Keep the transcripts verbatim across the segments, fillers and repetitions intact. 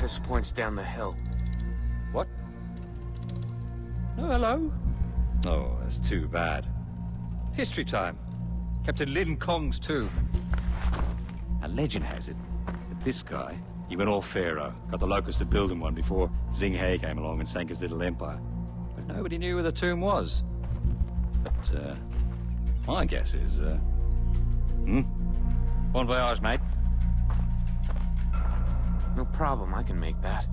This points down the hill. What? Oh, hello? Oh, that's too bad. History time. Captain Lin Kong's too. And legend has it that this guy, he went all pharaoh, got the locusts to build him one before Xing He came along and sank his little empire. But nobody knew where the tomb was. But, uh, my guess is, uh... Hmm? Bon voyage, mate. No problem, I can make that.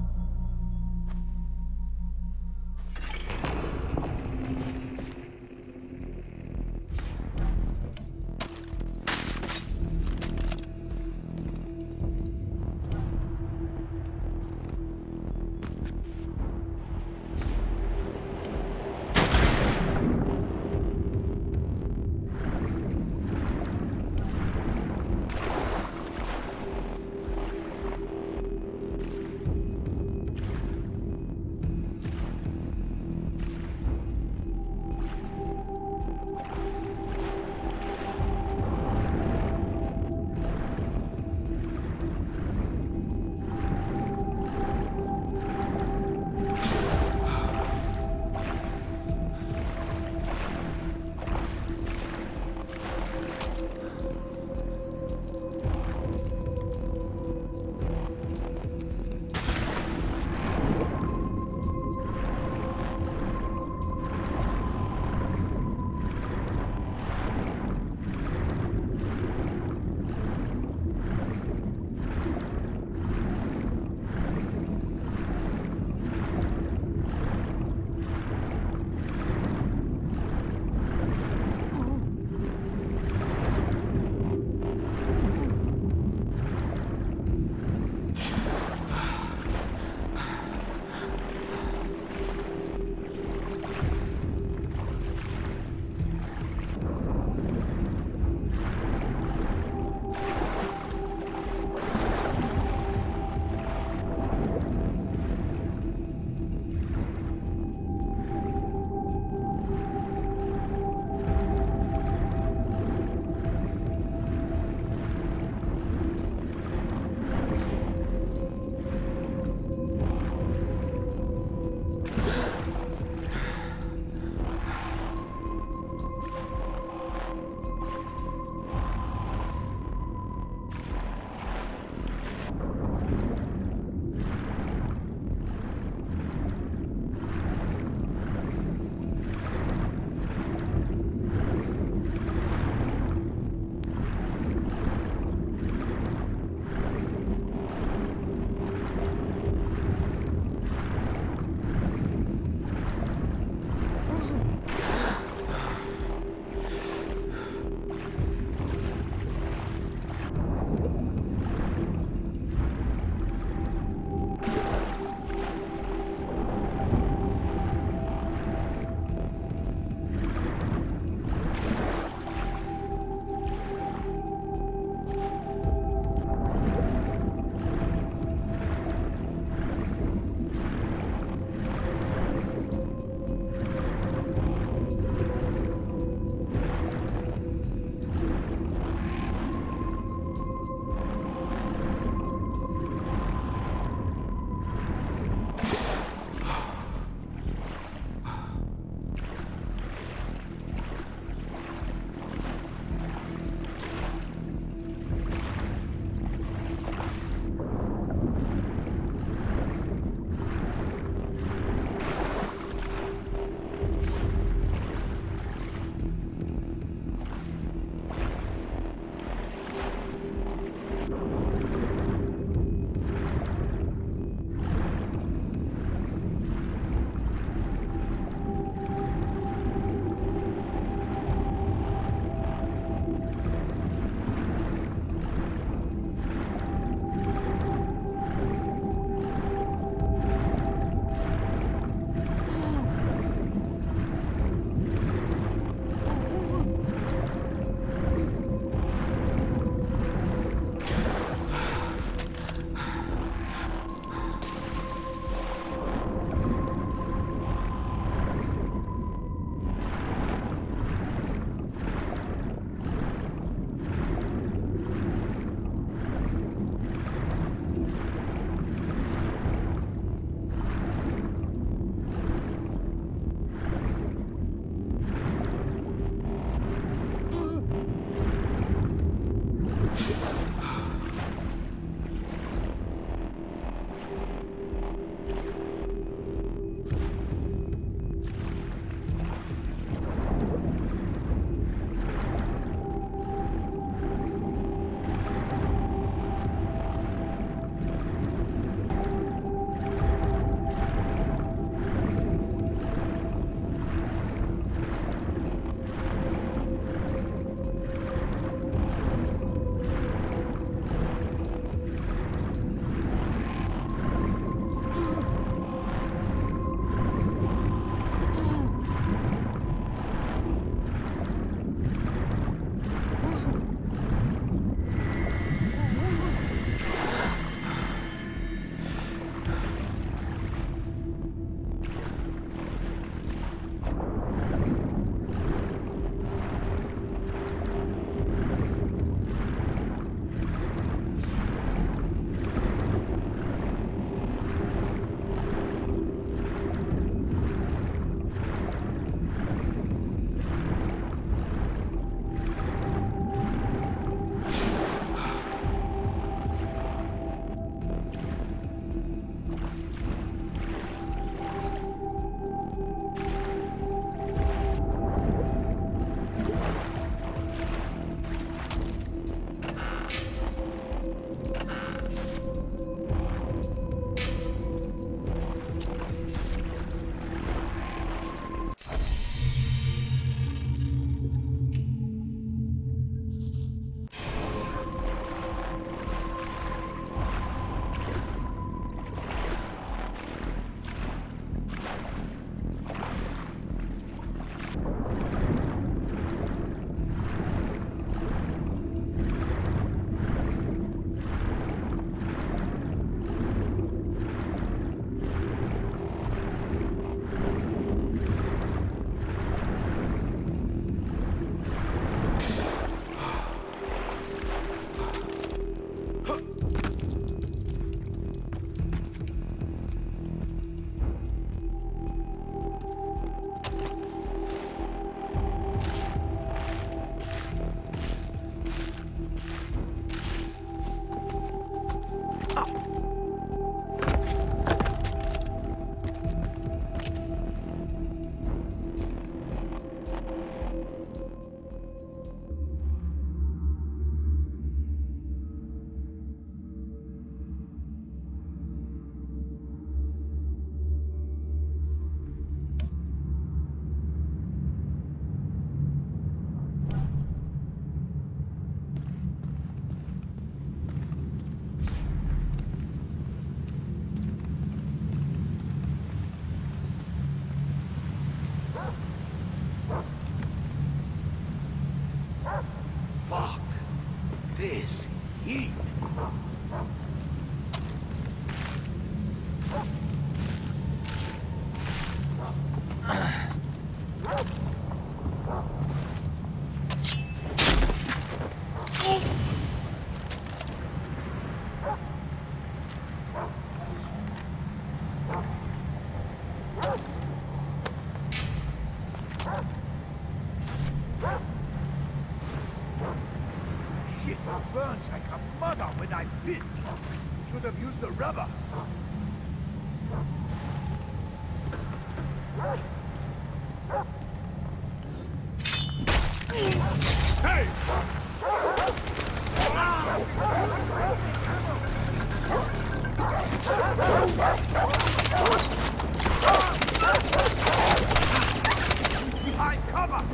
Behind cover!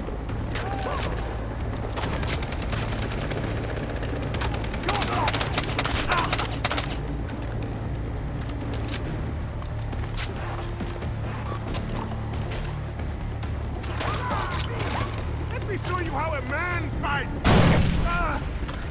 Let me show you how a man fights! Ah.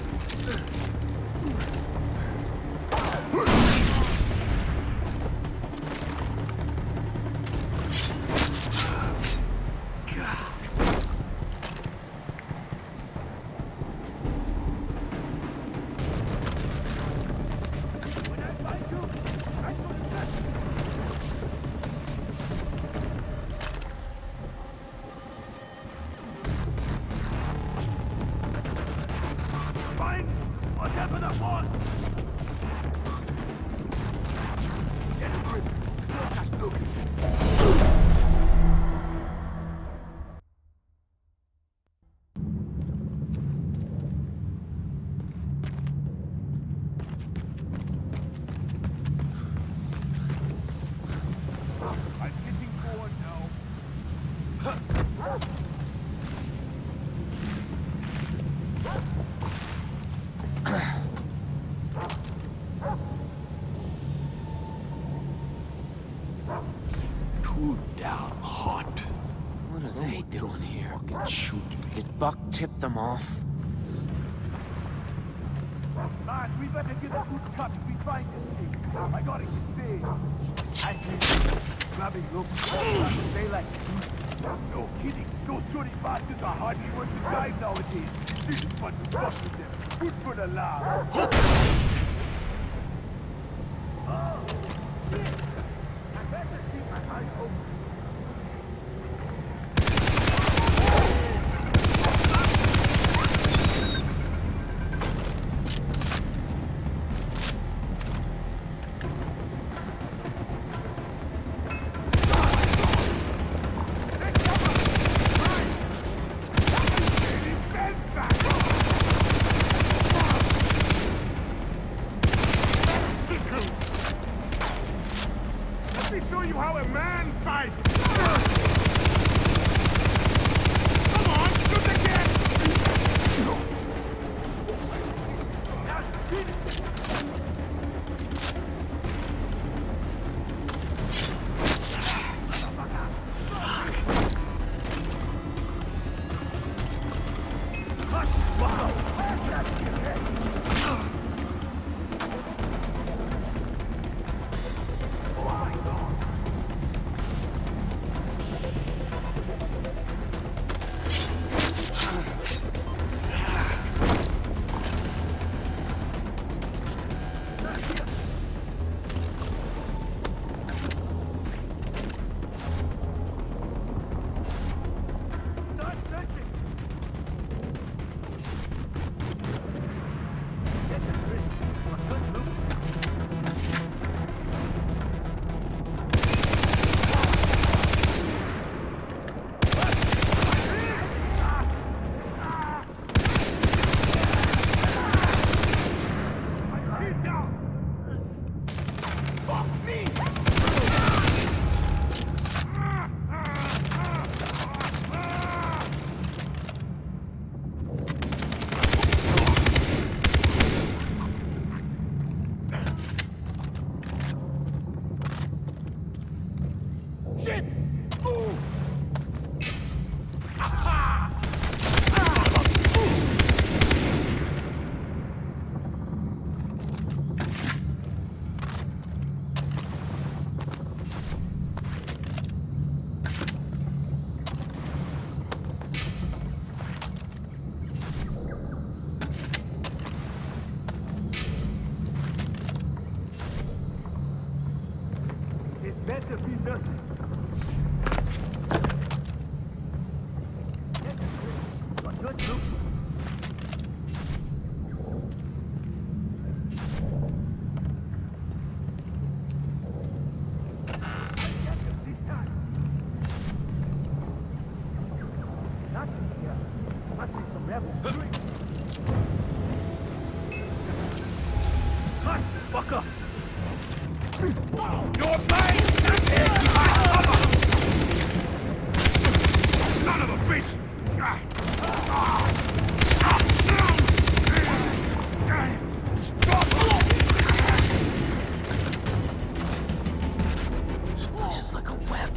Buck tipped them off. Man, we better get a good cut if we find this thing. I gotta get big. I think grabbing Rook Islands daylight. No kidding. Those shorty bastards are hardly worth the time nowadays. This is fun to fuck with them. Good for the laugh. Oh, shit. I better keep my eyes open. Better be nothing. But good look. Nothing here. Must be some rebels. Cut! Fuck up! Your base! Son of a bitch! This place is like a web.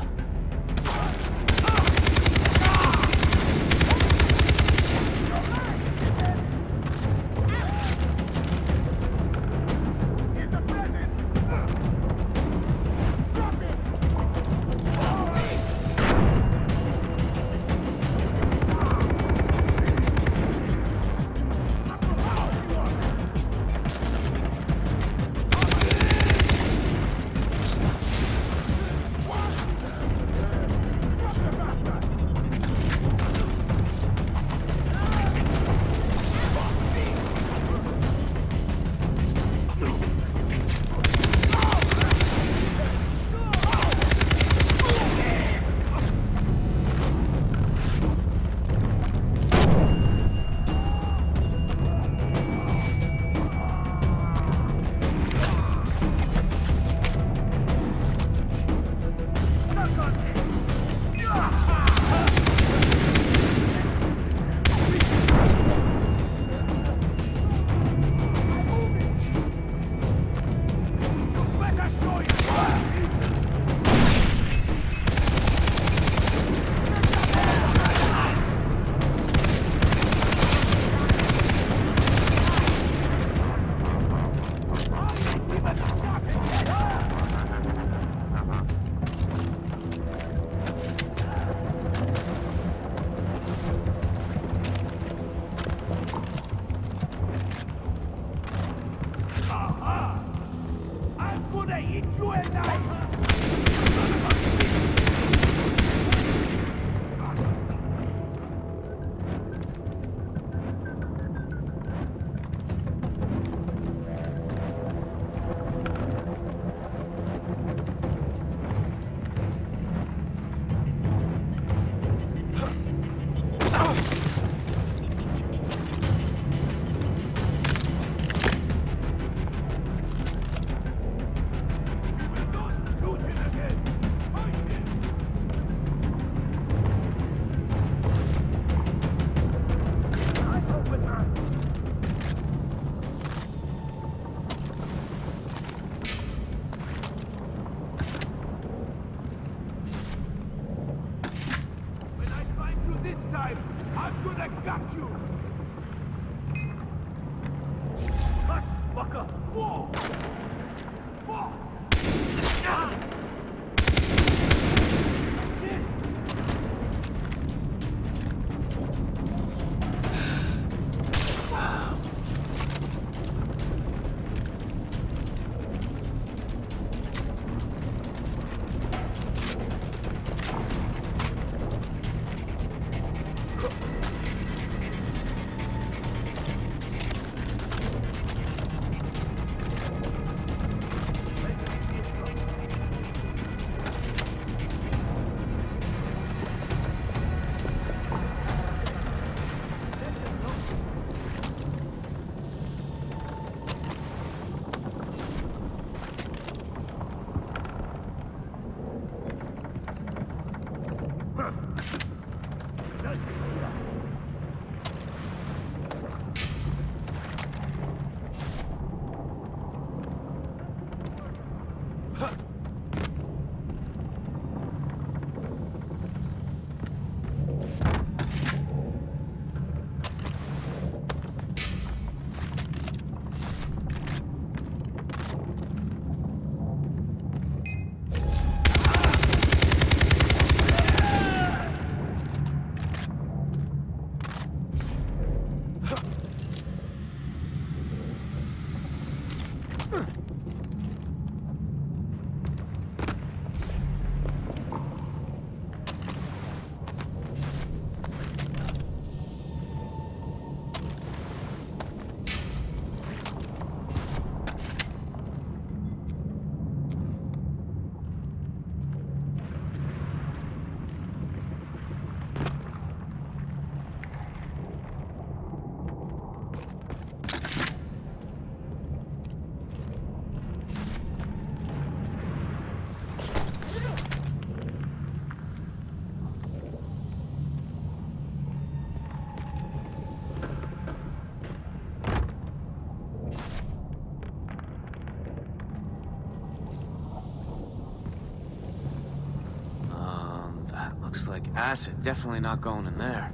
Looks like acid. Definitely not going in there.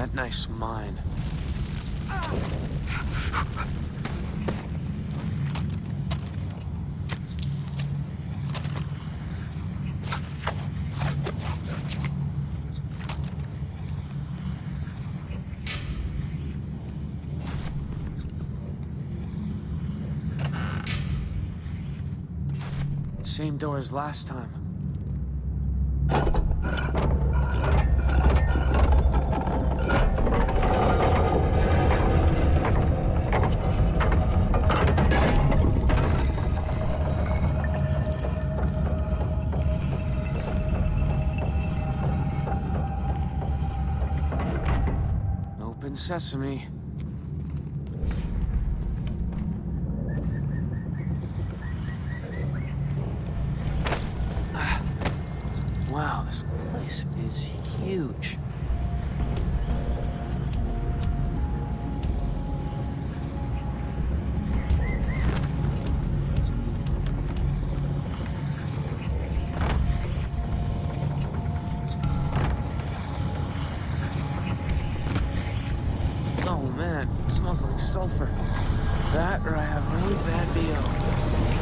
that knife's mine. Same door as last time. Open sesame. Wow, this place is huge. Oh man, it smells like sulfur. That or I have really bad B O.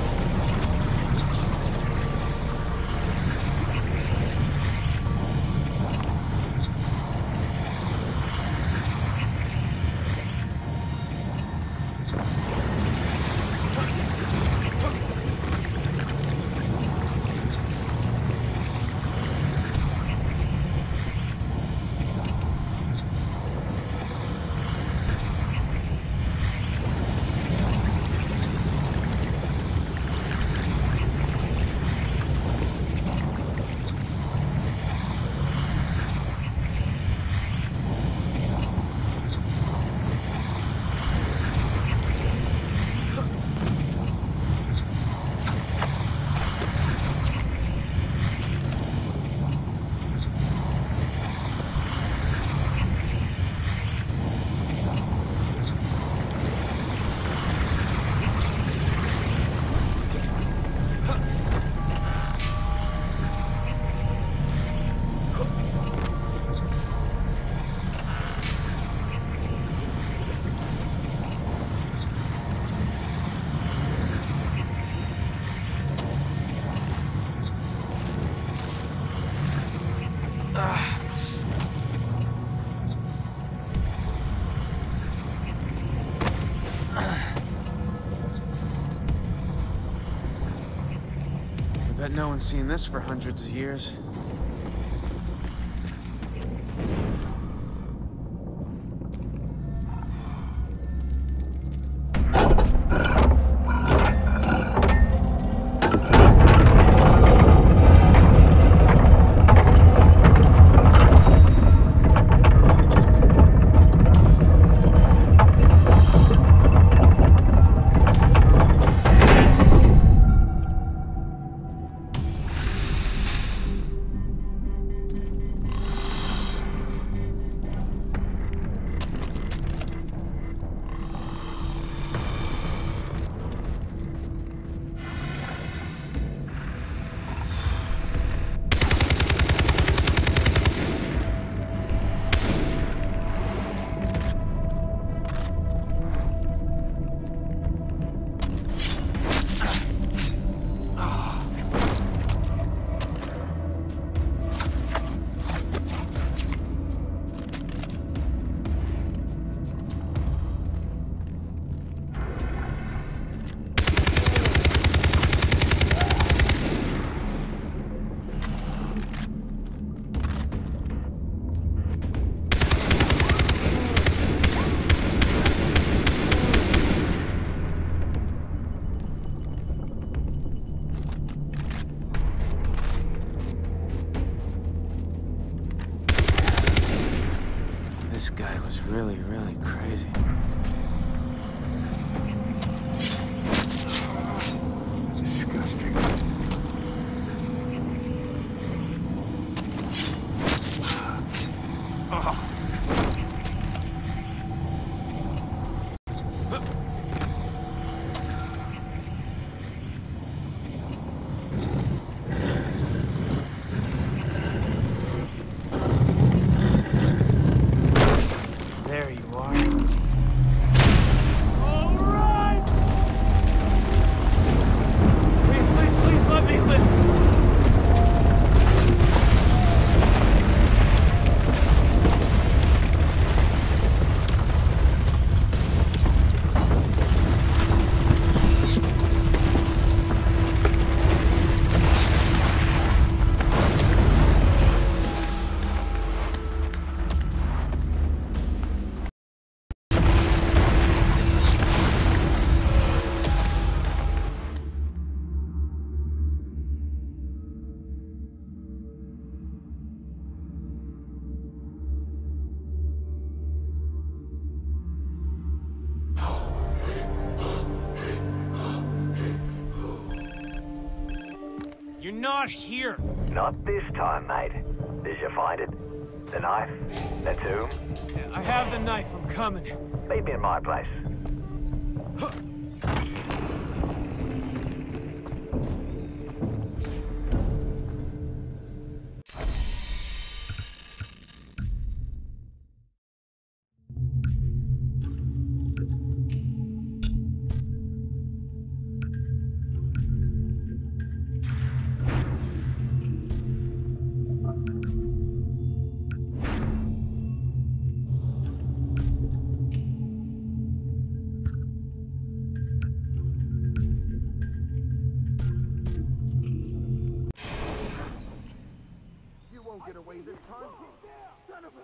Bet no one's seen this for hundreds of years. This guy was really, really crazy. Disgusting. Oh. You're not here. Not this time, mate. Did you find it? The knife? The tomb? I have the knife. I'm coming. Meet me in my place. Get away this time. Son of a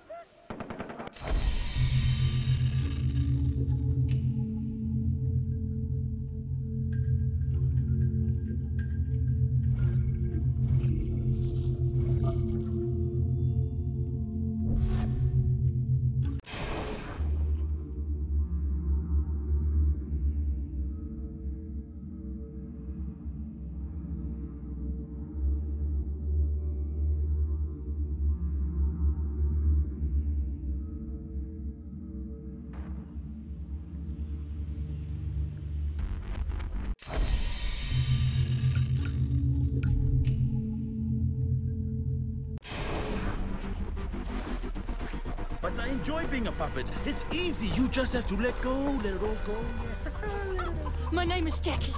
But I enjoy being a puppet. It's easy. You just have to let go, let it all go. My name is Jackie.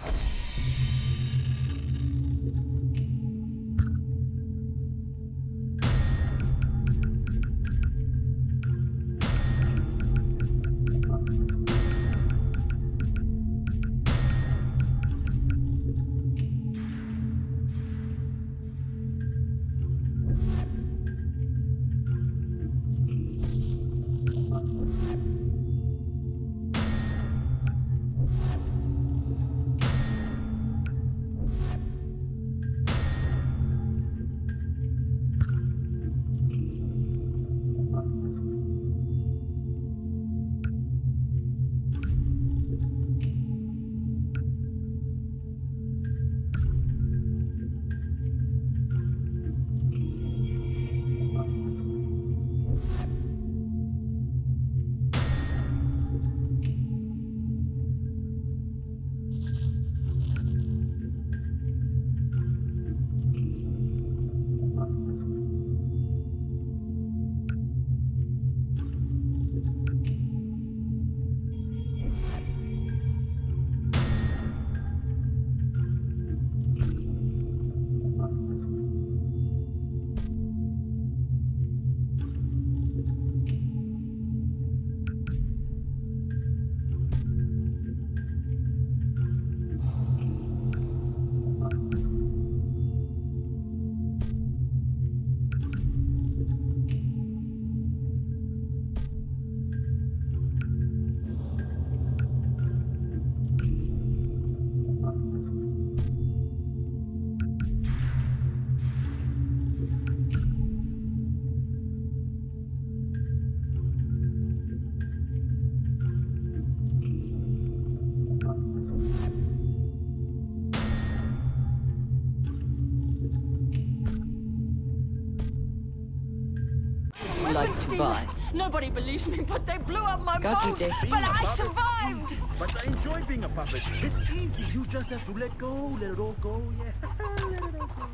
Like to buy. Nobody believes me, but they blew up my Got you, boat. Dick. But I survived. But I enjoy being a puppet. It's easy. You just have to let go, let it all go. Yeah. Let it all go.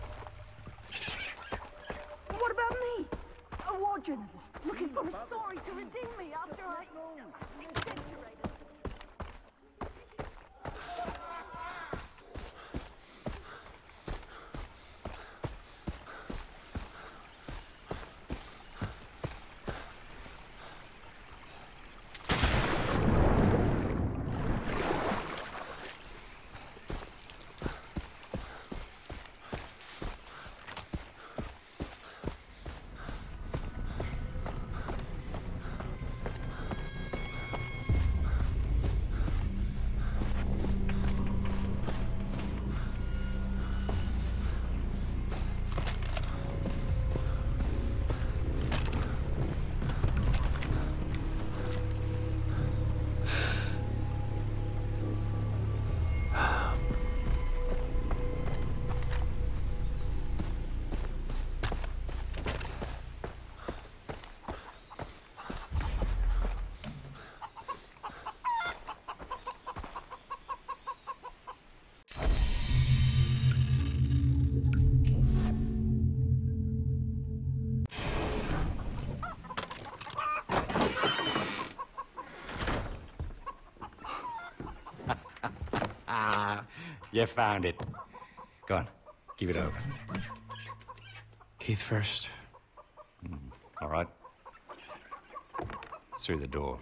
What about me? A war journalist looking for a story to redeem me after I incinerated. You found it. Go on, give it over. Keith first. Mm, all right. Through the door.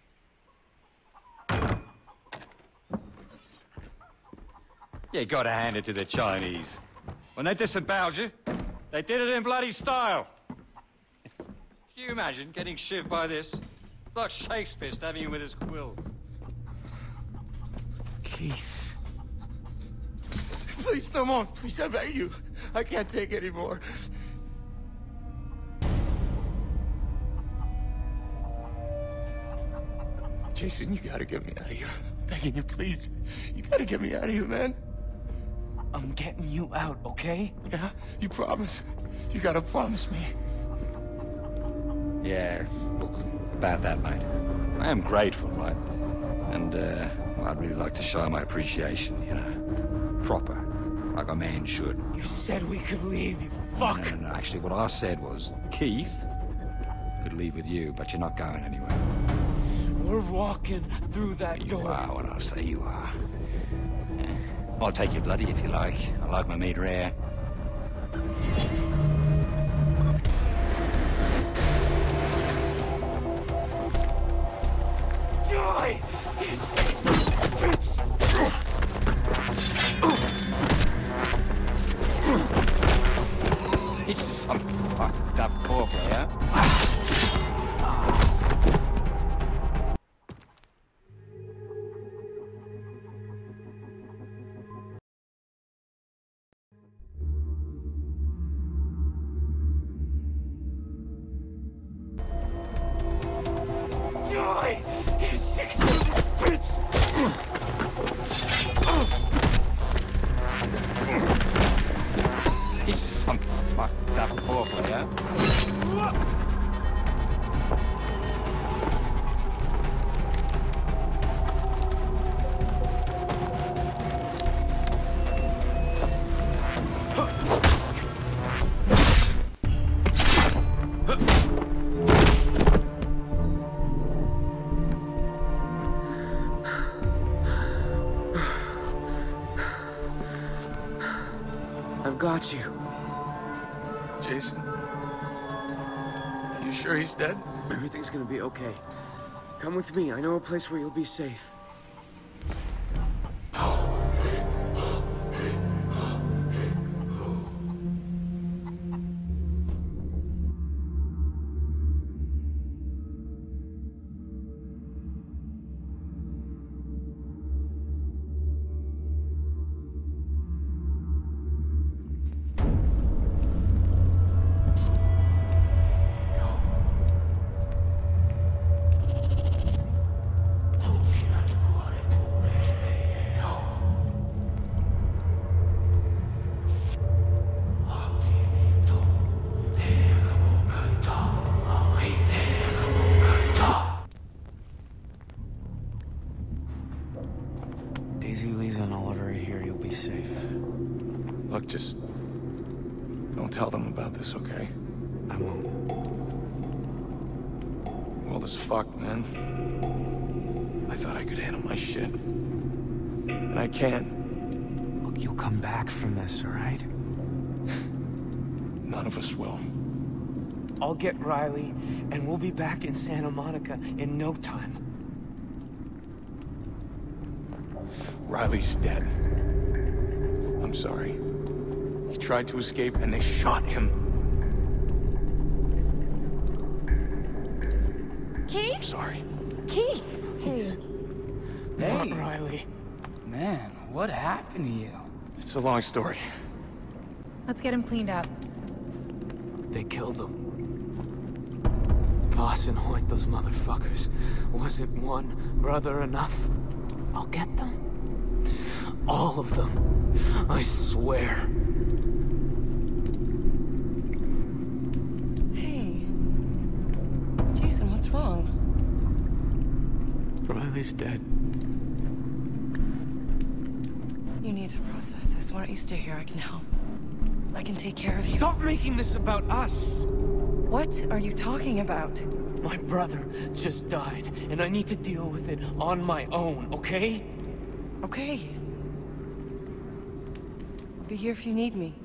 You gotta hand it to the Chinese. When they disemboweled you, they did it in bloody style. Can you imagine getting shivved by this? It's like Shakespeare stabbing you with his quill. Keith. Please, no more. Please, I beg you. I can't take any more. Jason, you gotta get me out of here. I'm begging you, please. You gotta get me out of here, man. I'm getting you out, okay? Yeah? You promise? You gotta promise me. Yeah, look, about that, mate. I am grateful, right? And, uh, well, I'd really like to show my appreciation, you know. Proper. Like a man should. You said we could leave, you No, fuck! no, no, no. Actually, what I said was, Keith could leave with you, but you're not going anywhere. We're walking through that You door. are what I say you are. Yeah. I'll take you bloody if you like. I like my meat rare. Joy! You bitch! He's some fucked up poor player. Joy! You sick bitch! He's some fucked up poor player. I've got you. Jason. You sure he's dead? Everything's gonna be okay. Come with me. I know a place where you'll be safe. Daisy, Lisa, and Oliver are here. You'll be safe. Look, just... don't tell them about this, okay? I won't. World is fucked, man. I thought I could handle my shit. And I can. Look, you'll come back from this, all right? None of us will. I'll get Riley, and we'll be back in Santa Monica in no time. Riley's dead. I'm sorry. He tried to escape, and they shot him. Keith? I'm sorry. Keith! Please. Hey. Not Riley. Man, what happened to you? It's a long story. Let's get him cleaned up. They killed him. Boss and Hoyt, those motherfuckers. Wasn't one brother enough? I'll get them. All of them. I swear. Hey. Jason, what's wrong? Riley's dead. You need to process this. Why don't you stay here? I can help. I can take care of you. Stop making this about us! What are you talking about? My brother just died, and I need to deal with it on my own, okay? Okay. Be here if you need me.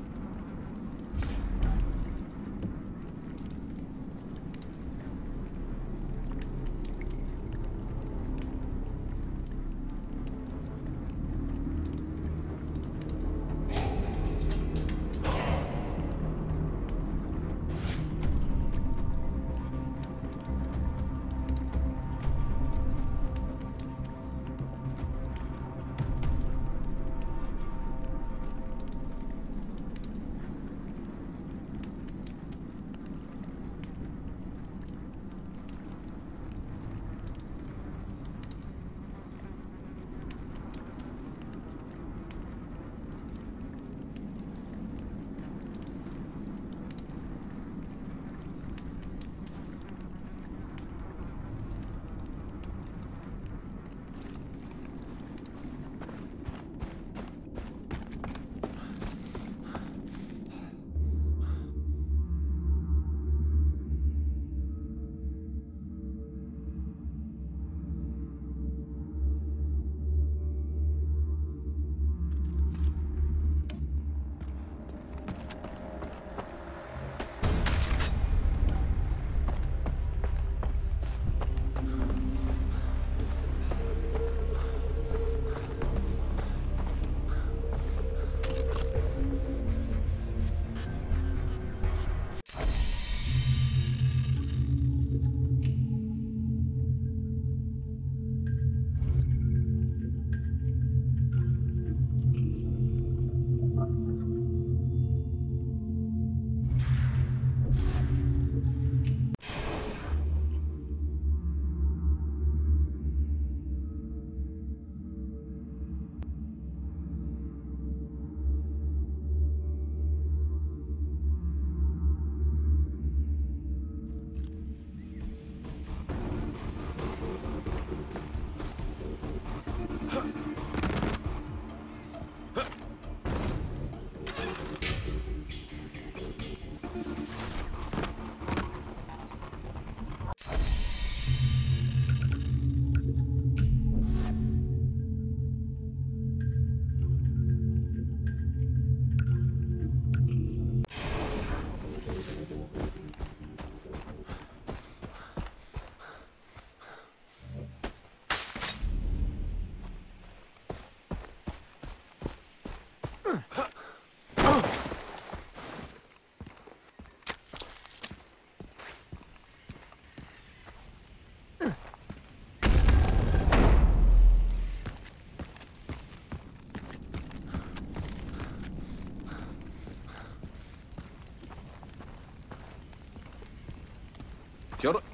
Kia ora.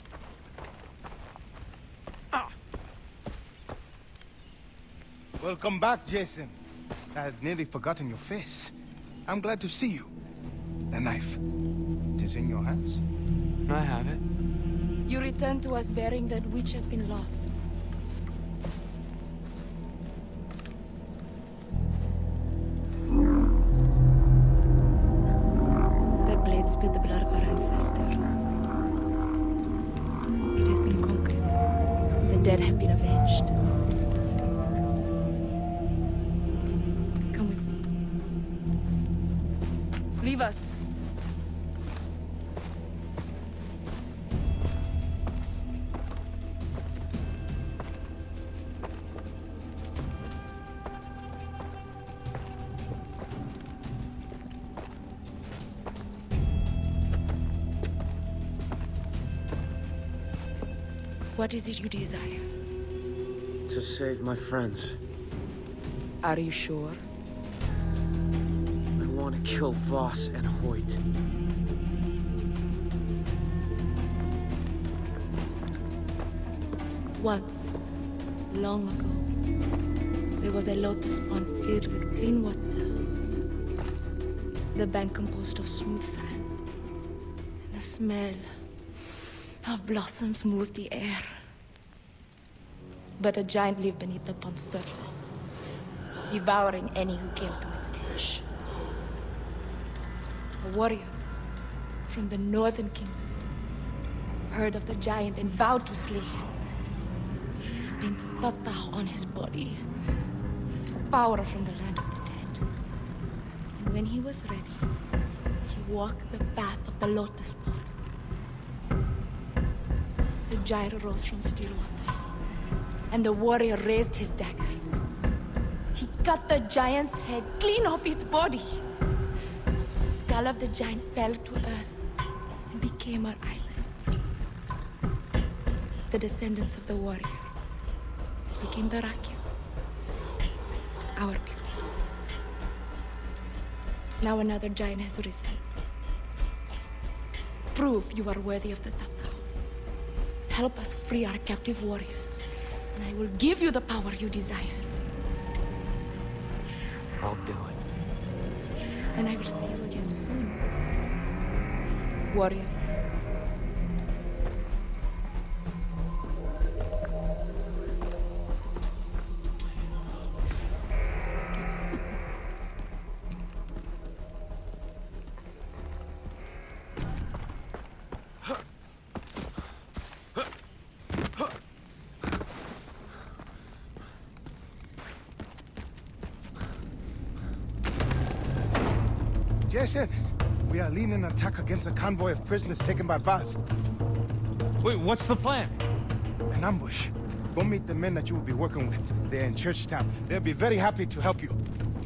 Ah. Welcome back, Jason. I had nearly forgotten your face. I'm glad to see you. The knife. It is in your hands. I have it. You return to us bearing that which has been lost. That blade spilled the blood of our ancestors. It has been conquered. The dead have been avenged. Come with me. Leave us. What is it you desire? To save my friends. Are you sure? I want to kill Voss and Hoyt. Once, long ago, there was a lotus pond filled with clean water. The bank composed of smooth sand. And the smell of blossoms moved the air. But a giant lived beneath the pond's surface, devouring any who came to its edge. A warrior from the northern kingdom heard of the giant and vowed to slay him. Painted Tatah on his body, power from the land of the dead. When he was ready, he walked the path of the lotus pod. The giant rose from still waters, and the warrior raised his dagger. He cut the giant's head clean off its body. The skull of the giant fell to earth and became our island. The descendants of the warrior became the Rakya, our people. Now another giant has risen. Prove you are worthy of the Tata. Help us free our captive warriors, and I will give you the power you desire. I'll do it. And I will see you again soon, warrior. Jason, we are leading an attack against a convoy of prisoners taken by Vaz. Wait, what's the plan? An ambush. Go meet the men that you will be working with. They're in Churchtown. They'll be very happy to help you.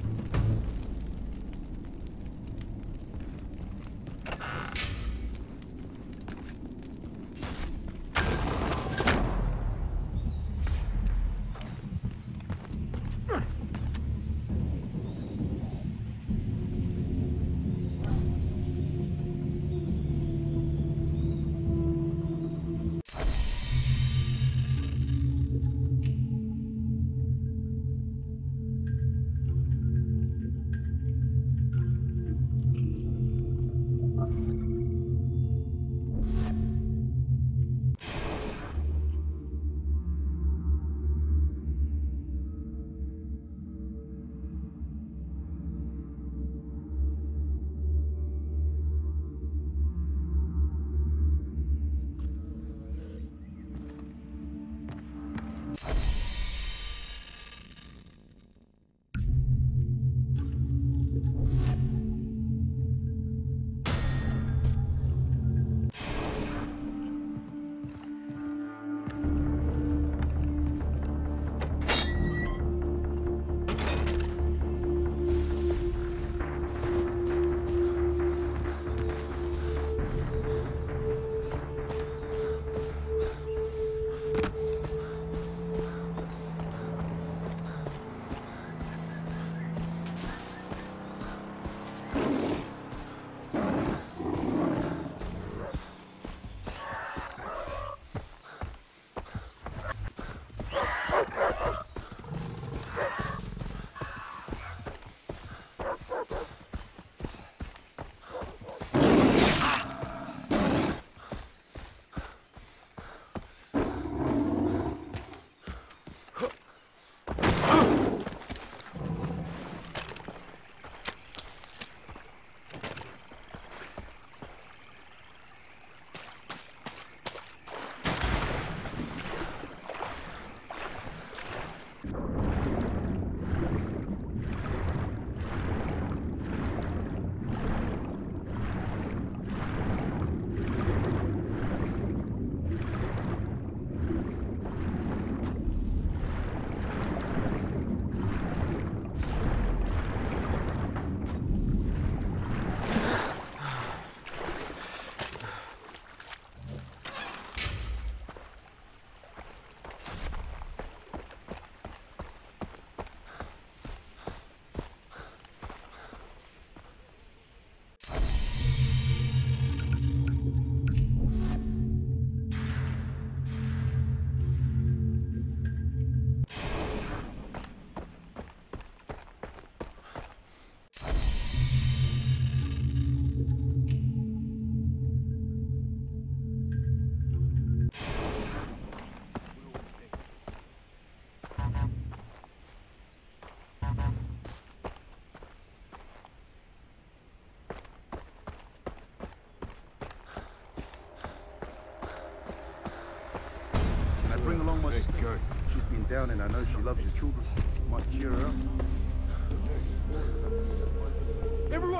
Bring along my sister. She's been down and I know she loves your children. Might cheer her up. Everyone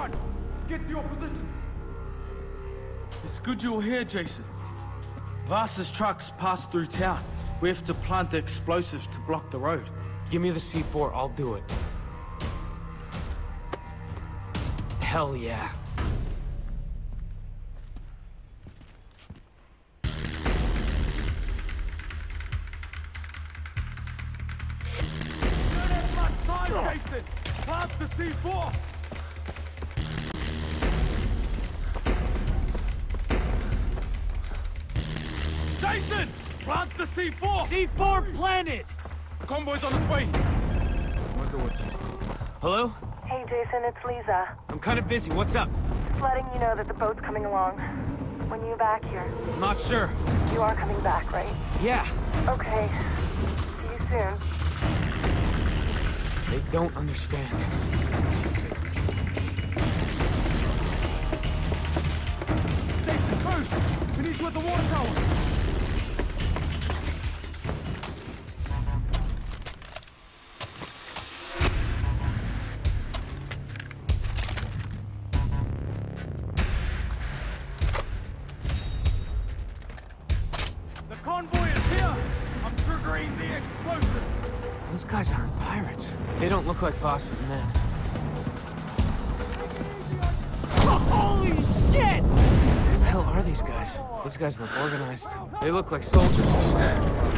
Everyone, get to your position. It's good you're here, Jason. Vasa's trucks pass through town. We have to plant the explosives to block the road. Give me the C four, I'll do it. Hell yeah. Time, Jason! Plant the C four! Jason! Plant the C four! C four planted! Convoy's on its way! Hello? Hey, Jason, it's Lisa. I'm kind of busy. What's up? Just letting you know that the boat's coming along. When you back here? I'm not sure. You are coming back, right? Yeah. Okay. See you soon. They don't understand. Jason, move! We need you at the water tower! The convoy is here! I'm triggering the explosive! Those guys aren't pirates. They don't look like Voss's men. Holy shit! Who the hell are these guys? These guys look organized. They look like soldiers or something.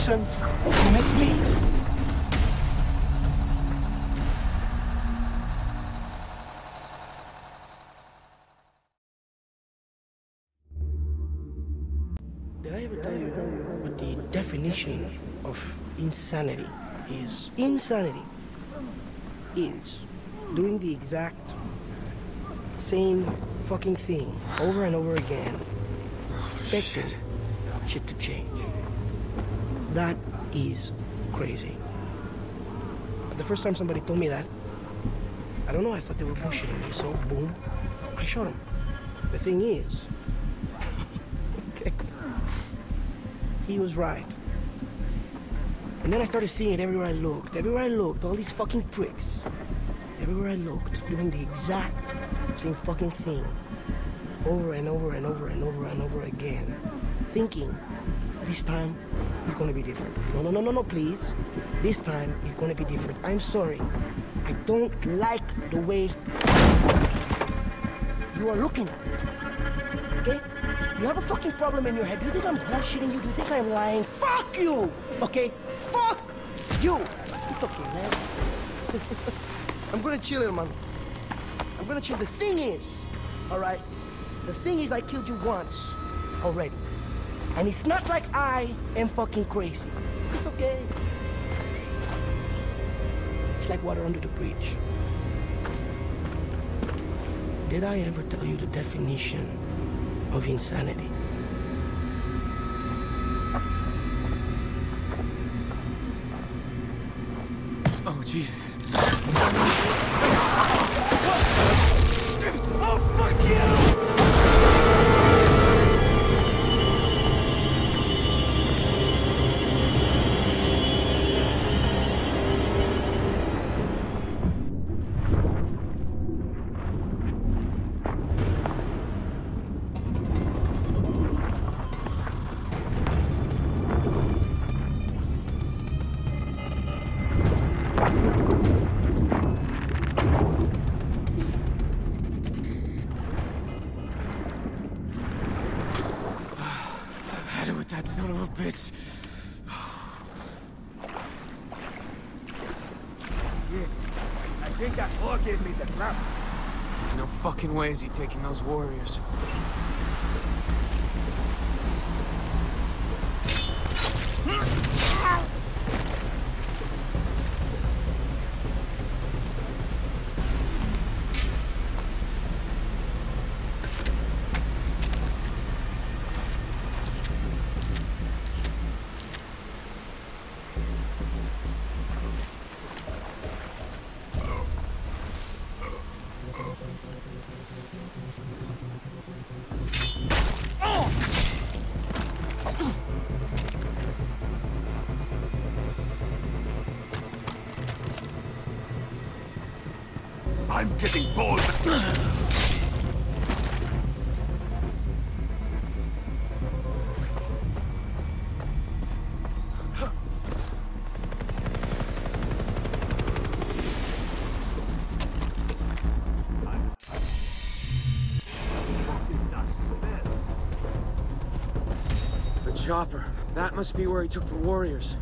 Jason, you miss me? Did I ever tell you what the definition of insanity is? Insanity is doing the exact same fucking thing over and over again, expecting shit. shit to change. That is crazy. But the first time somebody told me that, I don't know, I thought they were bullshitting me, so boom, I shot him. The thing is, okay, he was right. And then I started seeing it everywhere I looked. Everywhere I looked, all these fucking pricks. Everywhere I looked, doing the exact same fucking thing. Over and over and over and over and over again. Thinking, this time, it's gonna be different. No, no, no, no, no, please. This time, it's gonna be different. I'm sorry. I don't like the way you are looking at me. Okay? You have a fucking problem in your head. Do you think I'm bullshitting you? Do you think I'm lying? Fuck you! Okay? Fuck you! It's okay, man. I'm gonna chill here, man. I'm gonna chill. The thing is, alright? The thing is, I killed you once already. And it's not like I am fucking crazy. It's okay. It's like water under the bridge. Did I ever tell you the definition of insanity? Oh, Jesus. Oh, fuck you! That son of a bitch. Yeah, I think that boy gave me the clap. No fucking way is he taking those warriors. I'm getting bored. The chopper. That must be where he took the warriors.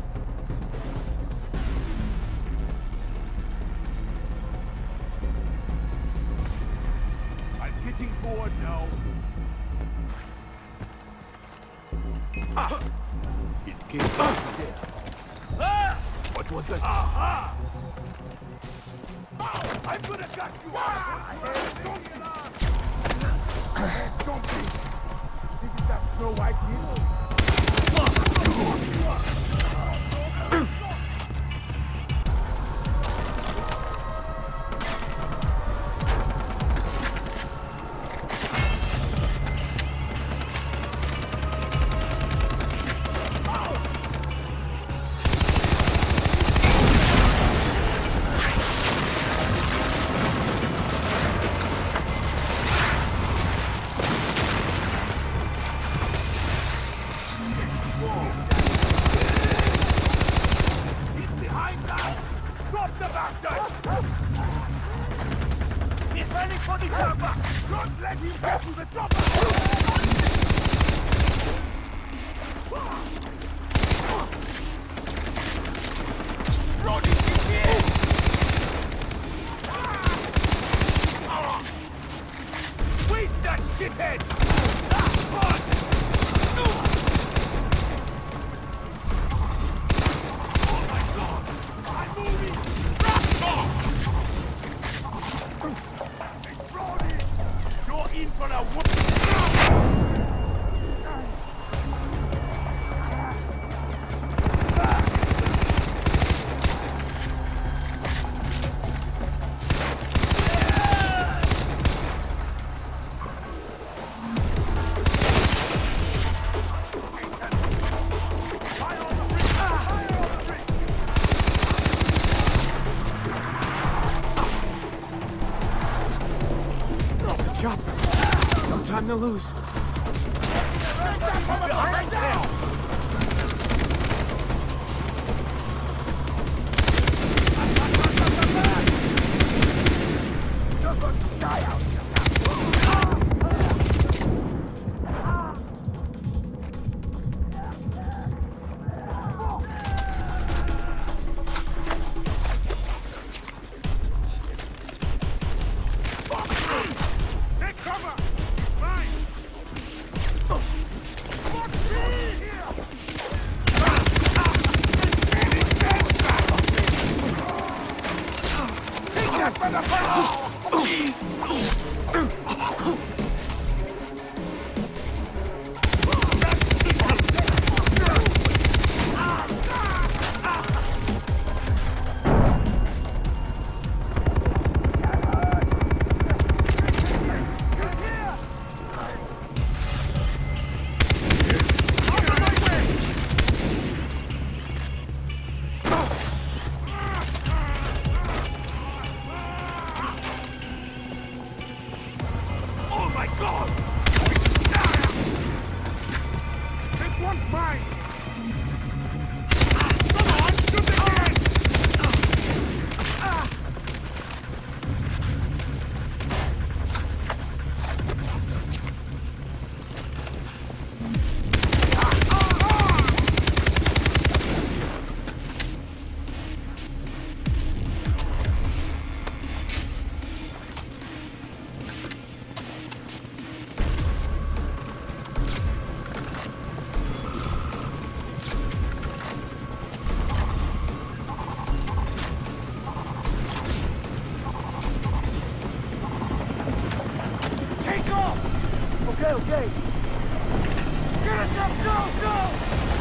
Board now. Ah. It came from there. Ah. What was that? Aha! Oh, I'm gonna cut you ah. Don't get on! Don't be! This is that Snow White hero. Don't let him get to the chopper! to lose. Okay, okay. Get us up, go, go!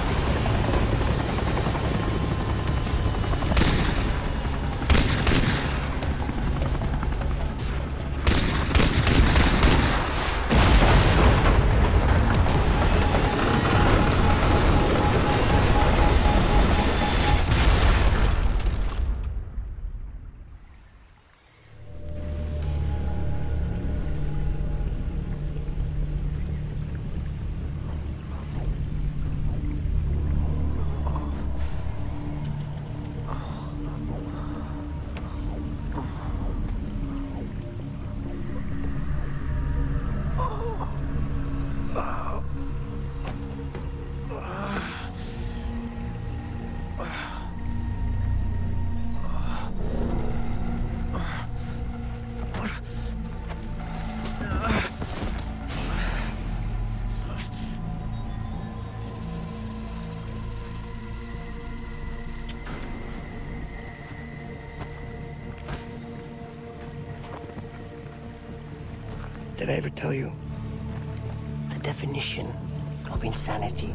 Did I ever tell you the definition of insanity?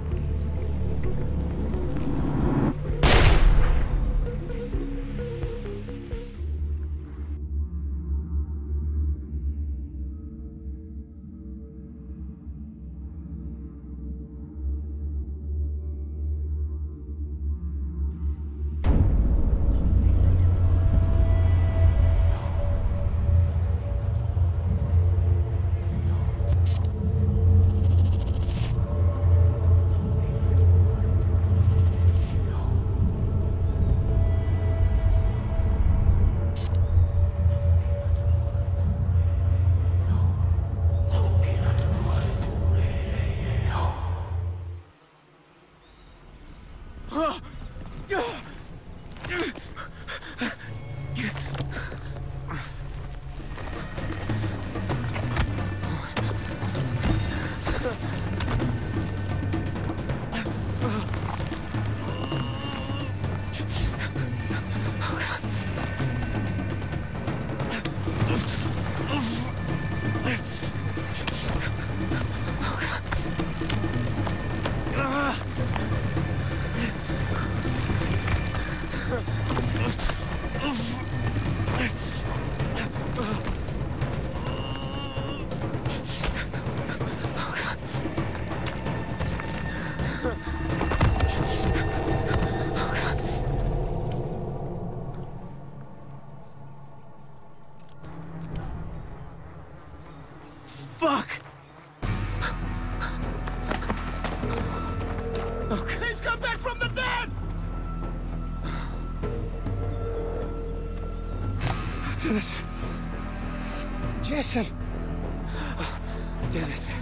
Dennis. Jason. Dennis.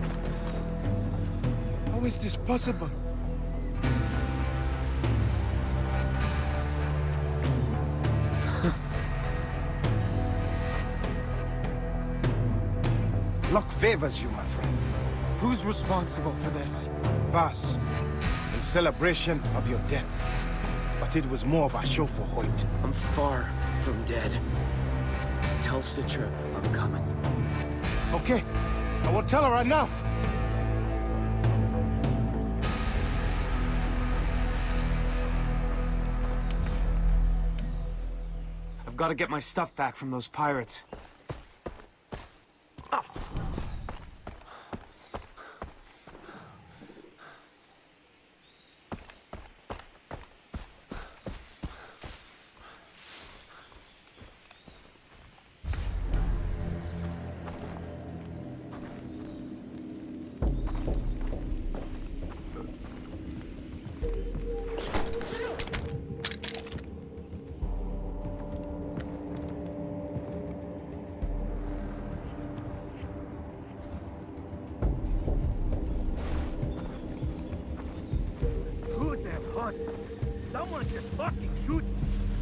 How is this possible? Luck favors you, my friend. Who's responsible for this? Vas, in celebration of your death. But it was more of a show for Hoyt. I'm far from dead. Tell Citra I'm coming. Okay, I will tell her right now. I've got to get my stuff back from those pirates. Someone just fucking shoot me.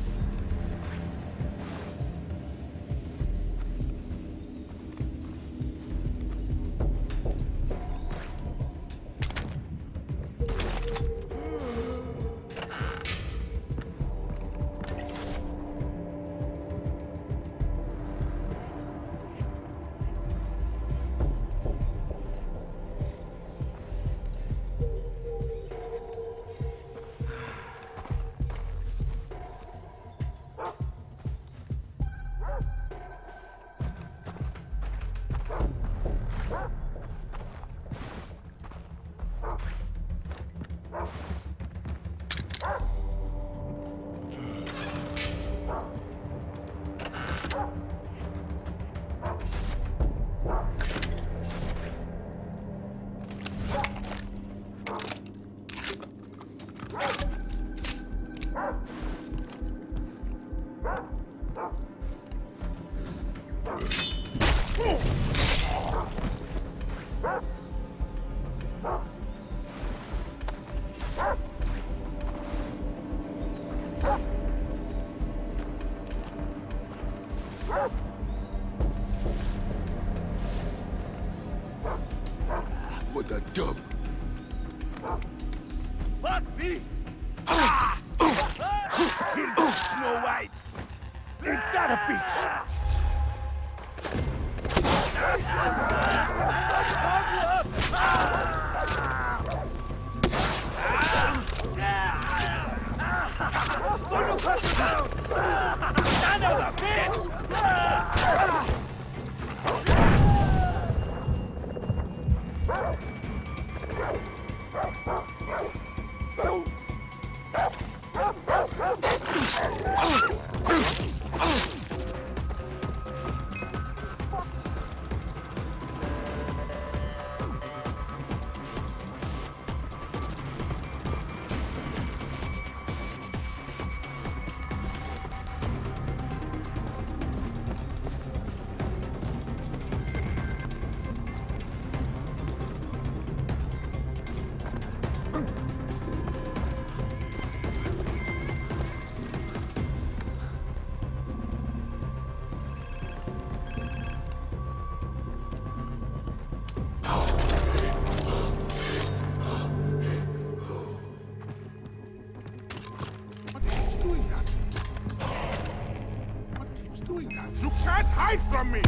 What the dub? Fuck me! Ah! Kill Snow White! Leave that a bitch! Gonna cut you down! Son of a bitch! You can't hide from me!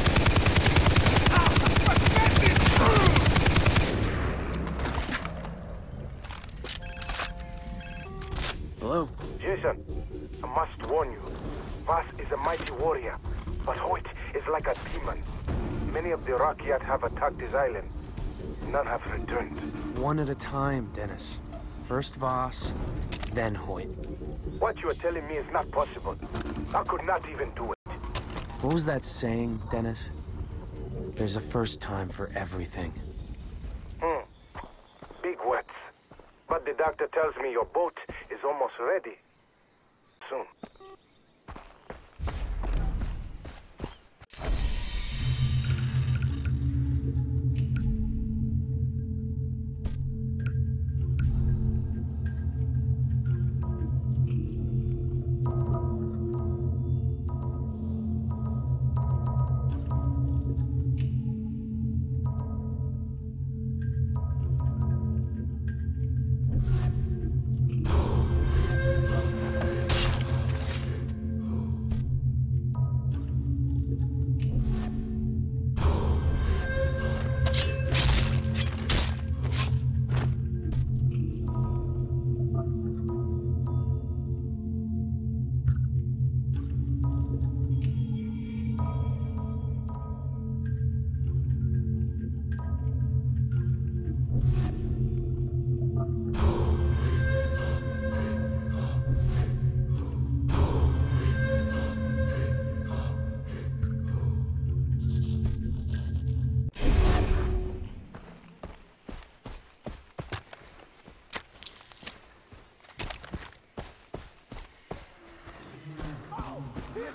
Hello? Jason, I must warn you. Vas is a mighty warrior, but Hoyt is like a demon. Many of the Rakyat have attacked his island. None have returned. One at a time, Dennis. First Vas, then Hoyt. What you are telling me is not possible. I could not even do it. What was that saying, Dennis? There's a first time for everything. Hmm. Big words. But the doctor tells me your boat is almost ready. Soon.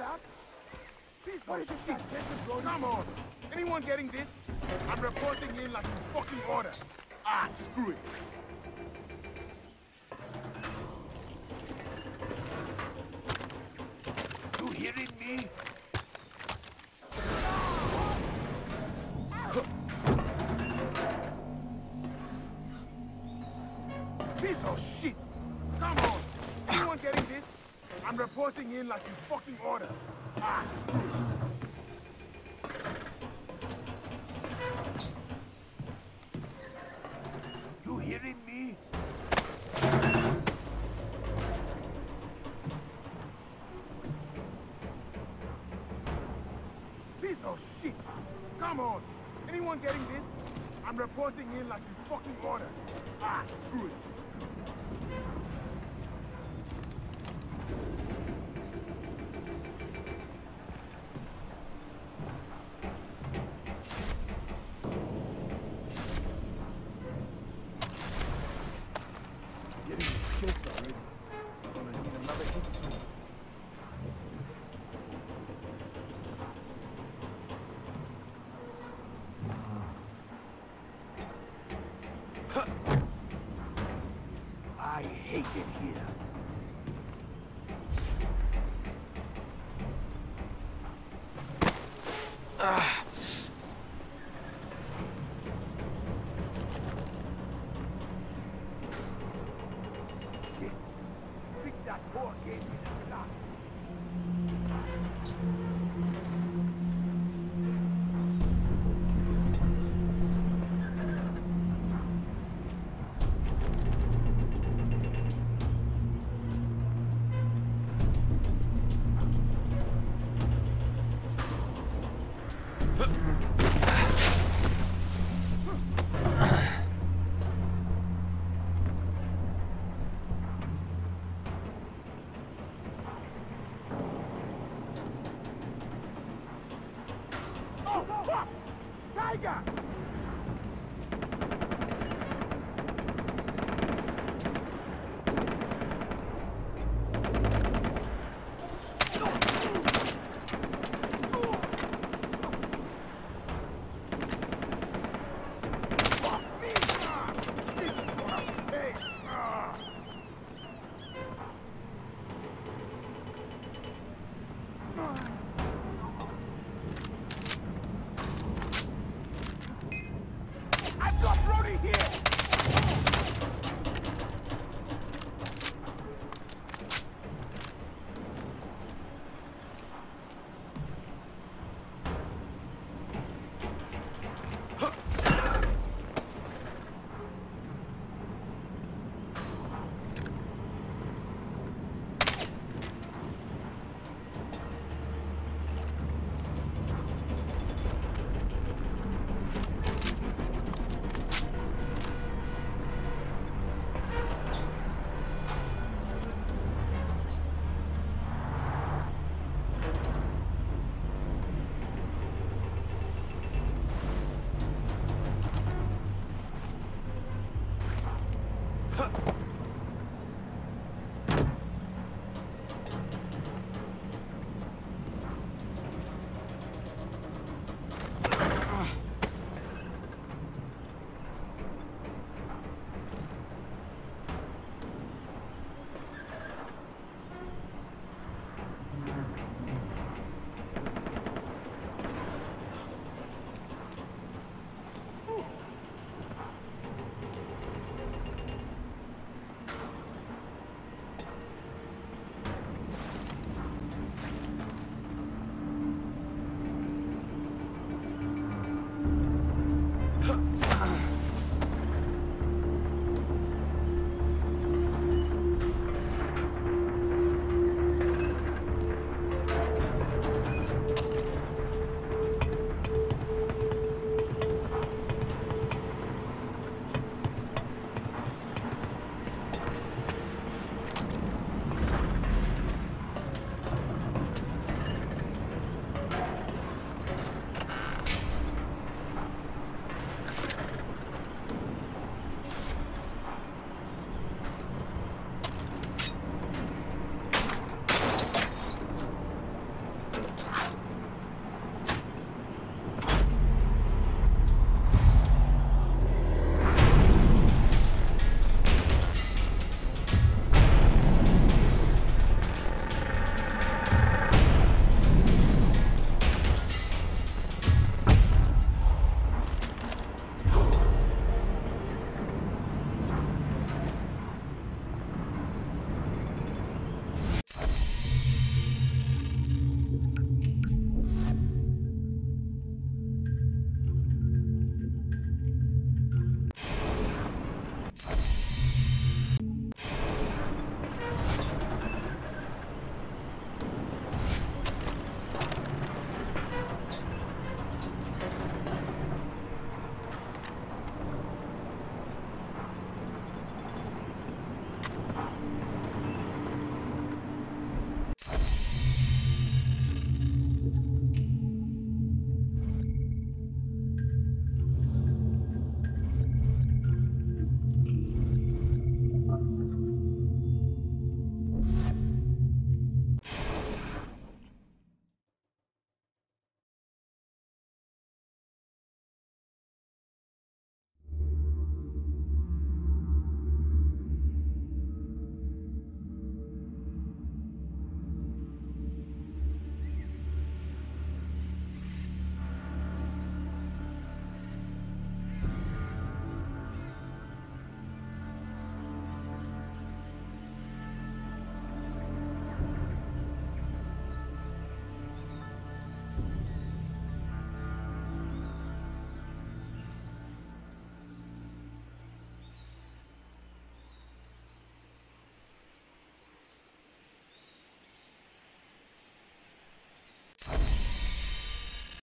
that? Please, what is this thing? Come on. Anyone getting this? I'm reporting in like you fucking order. Ah, screw it. You hearing me? Piece of shit! Come on! Anyone getting this? I'm reporting in like you fucking order. Ah! You hearing me? Piece of shit! Come on! Anyone getting this? I'm reporting in like you fucking order. Ah! Screw it. I hate it here. Ah. Shit. Fix that poor game in the start. Oh, fuck! Tiger!